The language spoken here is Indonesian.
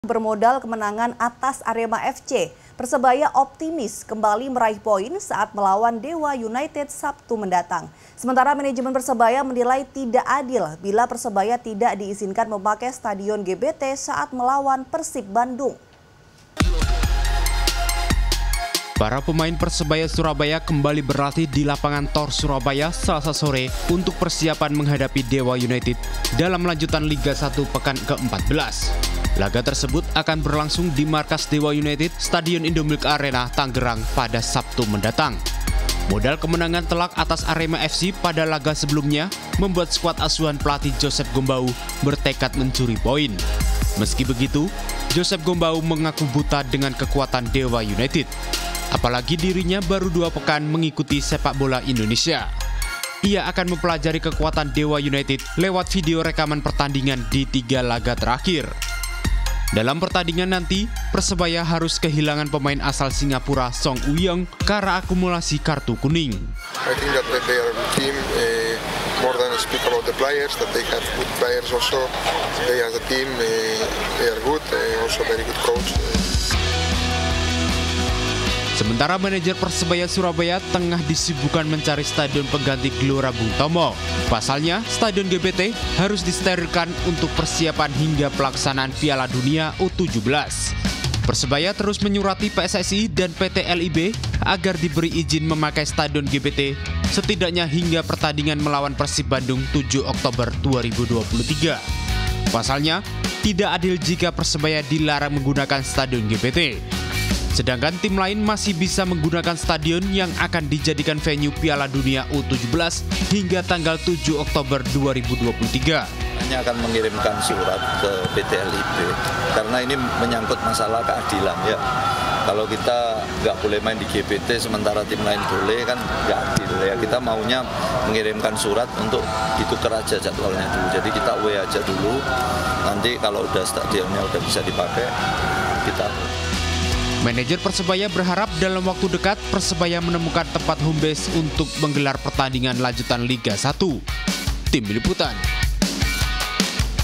Bermodal kemenangan atas Arema FC, Persebaya optimis kembali meraih poin saat melawan Dewa United Sabtu mendatang. Sementara manajemen Persebaya menilai tidak adil bila Persebaya tidak diizinkan memakai Stadion GBT saat melawan Persib Bandung. Para pemain Persebaya Surabaya kembali berlatih di lapangan Tor Surabaya Selasa sore untuk persiapan menghadapi Dewa United dalam lanjutan Liga 1 pekan ke-14. Laga tersebut akan berlangsung di markas Dewa United Stadion Indomilk Arena, Tangerang pada Sabtu mendatang. Modal kemenangan telak atas Arema FC pada laga sebelumnya membuat skuad asuhan pelatih Joseph Gombau bertekad mencuri poin. Meski begitu, Joseph Gombau mengaku buta dengan kekuatan Dewa United. Apalagi dirinya baru 2 pekan mengikuti sepak bola Indonesia. Ia akan mempelajari kekuatan Dewa United lewat video rekaman pertandingan di 3 laga terakhir. Dalam pertandingan nanti, Persebaya harus kehilangan pemain asal Singapura Song Woo-young karena akumulasi kartu kuning. I think that they are a good team. More than speak about the players, that they have good players also. They as a team, they are good. Also very good coach. Sementara manajer Persebaya Surabaya tengah disibukkan mencari stadion pengganti Gelora Bung Tomo. Pasalnya, stadion GBT harus disterilkan untuk persiapan hingga pelaksanaan Piala Dunia U17. Persebaya terus menyurati PSSI dan PT LIB agar diberi izin memakai stadion GBT setidaknya hingga pertandingan melawan Persib Bandung 7 Oktober 2023. Pasalnya, tidak adil jika Persebaya dilarang menggunakan stadion GBT. Sedangkan tim lain masih bisa menggunakan stadion yang akan dijadikan venue Piala Dunia U17 hingga tanggal 7 Oktober 2023. Hanya akan mengirimkan surat ke PT LIB karena ini menyangkut masalah keadilan ya. Kalau kita nggak boleh main di GBT sementara tim lain boleh kan nggak adil ya. Kita maunya mengirimkan surat untuk ditukar aja jadwalnya dulu. Jadi kita away aja dulu. Nanti kalau udah stadionnya udah bisa dipakai kita. Manajer Persebaya berharap dalam waktu dekat Persebaya menemukan tempat home base untuk menggelar pertandingan lanjutan Liga 1. Tim Liputan.